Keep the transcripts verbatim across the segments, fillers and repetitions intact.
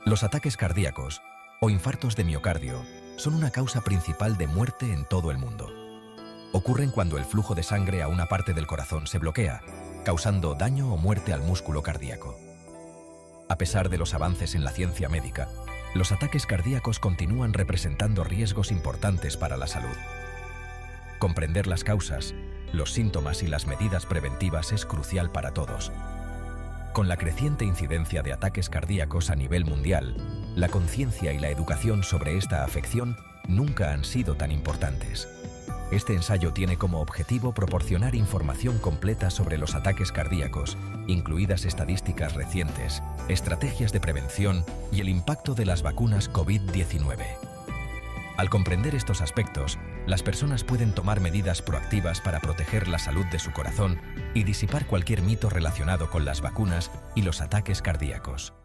Los ataques cardíacos o infartos de miocardio son una causa principal de muerte en todo el mundo. Ocurren cuando el flujo de sangre a una parte del corazón se bloquea, causando daño o muerte al músculo cardíaco. A pesar de los avances en la ciencia médica, los ataques cardíacos continúan representando riesgos importantes para la salud. Comprender las causas, los síntomas y las medidas preventivas es crucial para todos. Con la creciente incidencia de ataques cardíacos a nivel mundial, la conciencia y la educación sobre esta afección nunca han sido tan importantes. Este ensayo tiene como objetivo proporcionar información completa sobre los ataques cardíacos, incluidas estadísticas recientes, estrategias de prevención y el impacto de las vacunas COVID diecinueve. Al comprender estos aspectos, las personas pueden tomar medidas proactivas para proteger la salud de su corazón y disipar cualquier mito relacionado con las vacunas y los ataques cardíacos.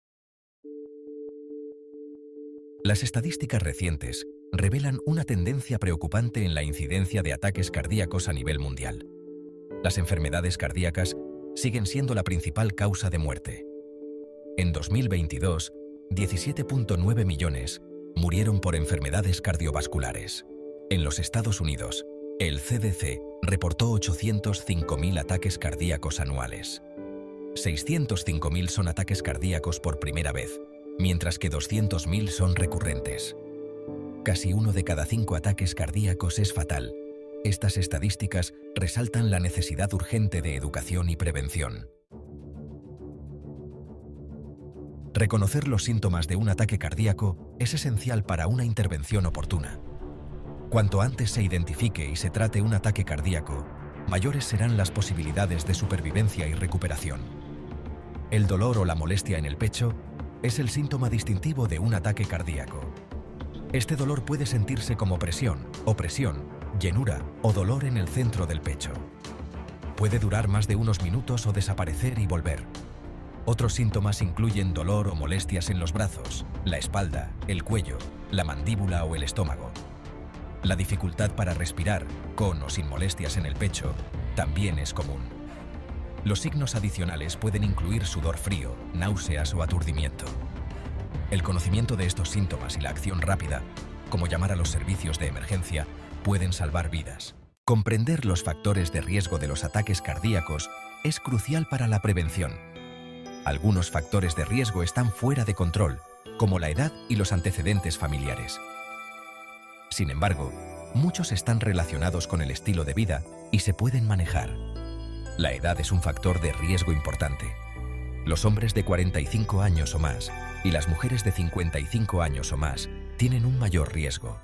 Las estadísticas recientes revelan una tendencia preocupante en la incidencia de ataques cardíacos a nivel mundial. Las enfermedades cardíacas siguen siendo la principal causa de muerte. En dos mil veintidós, diecisiete punto nueve millones murieron por enfermedades cardiovasculares. En los Estados Unidos, el C D C reportó ochocientos cinco mil ataques cardíacos anuales. seiscientos cinco mil son ataques cardíacos por primera vez, mientras que doscientos mil son recurrentes. Casi uno de cada cinco ataques cardíacos es fatal. Estas estadísticas resaltan la necesidad urgente de educación y prevención. Reconocer los síntomas de un ataque cardíaco es esencial para una intervención oportuna. Cuanto antes se identifique y se trate un ataque cardíaco, mayores serán las posibilidades de supervivencia y recuperación. El dolor o la molestia en el pecho es el síntoma distintivo de un ataque cardíaco. Este dolor puede sentirse como presión, opresión, llenura o dolor en el centro del pecho. Puede durar más de unos minutos o desaparecer y volver. Otros síntomas incluyen dolor o molestias en los brazos, la espalda, el cuello, la mandíbula o el estómago. La dificultad para respirar, con o sin molestias en el pecho, también es común. Los signos adicionales pueden incluir sudor frío, náuseas o aturdimiento. El conocimiento de estos síntomas y la acción rápida, como llamar a los servicios de emergencia, pueden salvar vidas. Comprender los factores de riesgo de los ataques cardíacos es crucial para la prevención. Algunos factores de riesgo están fuera de control, como la edad y los antecedentes familiares. Sin embargo, muchos están relacionados con el estilo de vida y se pueden manejar. La edad es un factor de riesgo importante. Los hombres de cuarenta y cinco años o más y las mujeres de cincuenta y cinco años o más tienen un mayor riesgo.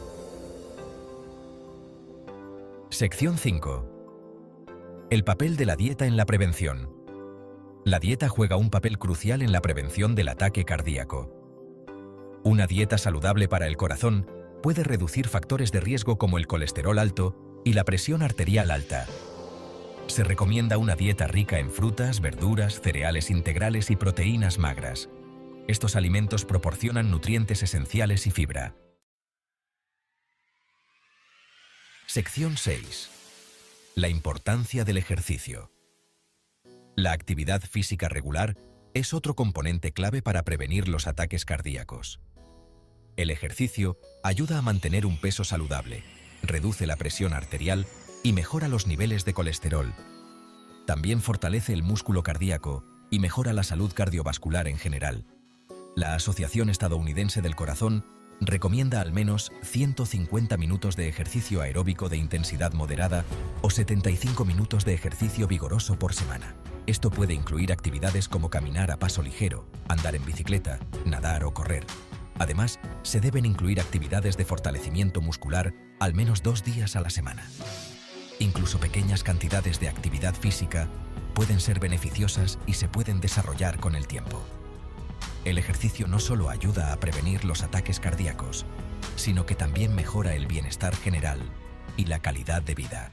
Sección cinco. El papel de la dieta en la prevención. La dieta juega un papel crucial en la prevención del ataque cardíaco. Una dieta saludable para el corazón puede reducir factores de riesgo como el colesterol alto y la presión arterial alta. Se recomienda una dieta rica en frutas, verduras, cereales integrales y proteínas magras. Estos alimentos proporcionan nutrientes esenciales y fibra. Sección seis. La importancia del ejercicio. La actividad física regular es otro componente clave para prevenir los ataques cardíacos. El ejercicio ayuda a mantener un peso saludable, reduce la presión arterial y mejora los niveles de colesterol. También fortalece el músculo cardíaco y mejora la salud cardiovascular en general. La Asociación Estadounidense del Corazón recomienda al menos ciento cincuenta minutos de ejercicio aeróbico de intensidad moderada o setenta y cinco minutos de ejercicio vigoroso por semana. Esto puede incluir actividades como caminar a paso ligero, andar en bicicleta, nadar o correr. Además, se deben incluir actividades de fortalecimiento muscular al menos dos días a la semana. Incluso pequeñas cantidades de actividad física pueden ser beneficiosas y se pueden desarrollar con el tiempo. El ejercicio no solo ayuda a prevenir los ataques cardíacos, sino que también mejora el bienestar general y la calidad de vida.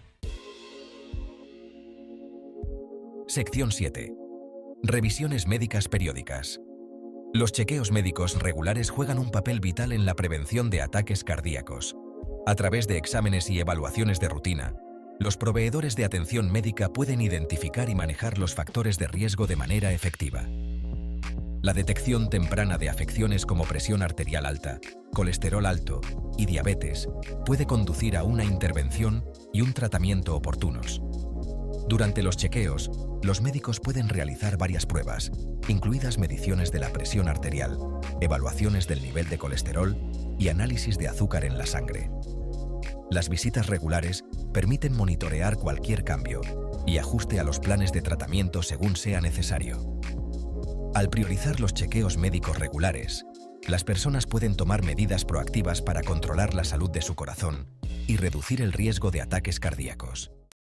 Sección siete. Revisiones médicas periódicas. Los chequeos médicos regulares juegan un papel vital en la prevención de ataques cardíacos. A través de exámenes y evaluaciones de rutina, los proveedores de atención médica pueden identificar y manejar los factores de riesgo de manera efectiva. La detección temprana de afecciones como presión arterial alta, colesterol alto y diabetes puede conducir a una intervención y un tratamiento oportunos. Durante los chequeos, los médicos pueden realizar varias pruebas, incluidas mediciones de la presión arterial, evaluaciones del nivel de colesterol y análisis de azúcar en la sangre. Las visitas regulares permiten monitorear cualquier cambio y ajuste a los planes de tratamiento según sea necesario. Al priorizar los chequeos médicos regulares, las personas pueden tomar medidas proactivas para controlar la salud de su corazón y reducir el riesgo de ataques cardíacos.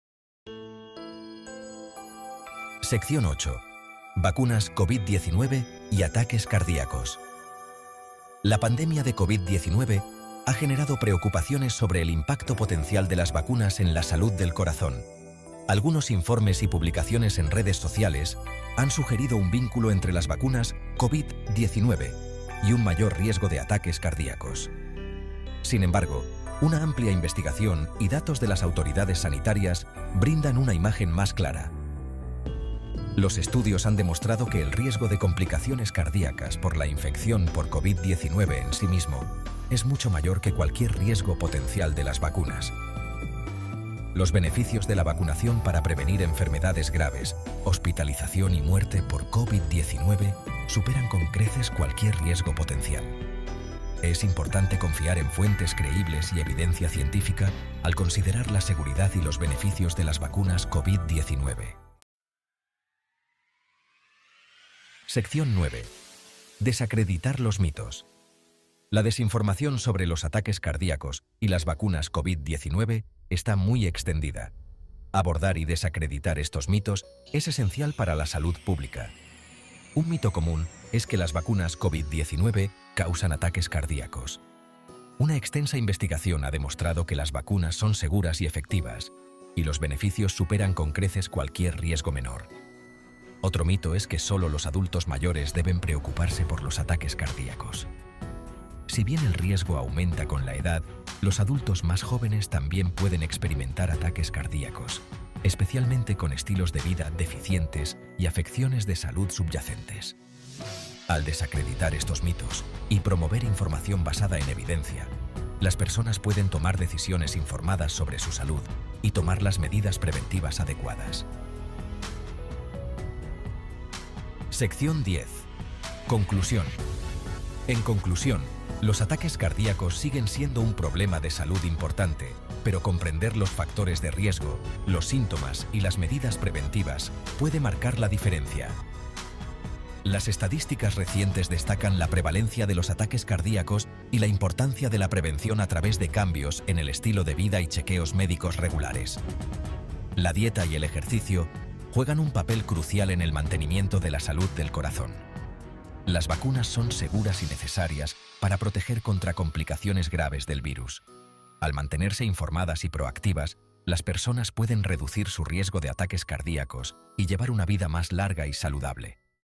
Sección ocho. Vacunas COVID diecinueve y ataques cardíacos. La pandemia de COVID diecinueve ha generado preocupaciones sobre el impacto potencial de las vacunas en la salud del corazón. Algunos informes y publicaciones en redes sociales han sugerido un vínculo entre las vacunas COVID diecinueve y un mayor riesgo de ataques cardíacos. Sin embargo, una amplia investigación y datos de las autoridades sanitarias brindan una imagen más clara. Los estudios han demostrado que el riesgo de complicaciones cardíacas por la infección por COVID diecinueve en sí mismo es mucho mayor que cualquier riesgo potencial de las vacunas. Los beneficios de la vacunación para prevenir enfermedades graves, hospitalización y muerte por COVID diecinueve superan con creces cualquier riesgo potencial. Es importante confiar en fuentes creíbles y evidencia científica al considerar la seguridad y los beneficios de las vacunas COVID diecinueve. Sección nueve. Desacreditar los mitos. La desinformación sobre los ataques cardíacos y las vacunas COVID diecinueve está muy extendida. Abordar y desacreditar estos mitos es esencial para la salud pública. Un mito común es que las vacunas COVID diecinueve causan ataques cardíacos. Una extensa investigación ha demostrado que las vacunas son seguras y efectivas, y los beneficios superan con creces cualquier riesgo menor. Otro mito es que solo los adultos mayores deben preocuparse por los ataques cardíacos. Si bien el riesgo aumenta con la edad, los adultos más jóvenes también pueden experimentar ataques cardíacos, especialmente con estilos de vida deficientes y afecciones de salud subyacentes. Al desacreditar estos mitos y promover información basada en evidencia, las personas pueden tomar decisiones informadas sobre su salud y tomar las medidas preventivas adecuadas. Sección diez. Conclusión. En conclusión, los ataques cardíacos siguen siendo un problema de salud importante, pero comprender los factores de riesgo, los síntomas y las medidas preventivas puede marcar la diferencia. Las estadísticas recientes destacan la prevalencia de los ataques cardíacos y la importancia de la prevención a través de cambios en el estilo de vida y chequeos médicos regulares. La dieta y el ejercicio juegan un papel crucial en el mantenimiento de la salud del corazón. Las vacunas son seguras y necesarias para proteger contra complicaciones graves del virus. Al mantenerse informadas y proactivas, las personas pueden reducir su riesgo de ataques cardíacos y llevar una vida más larga y saludable.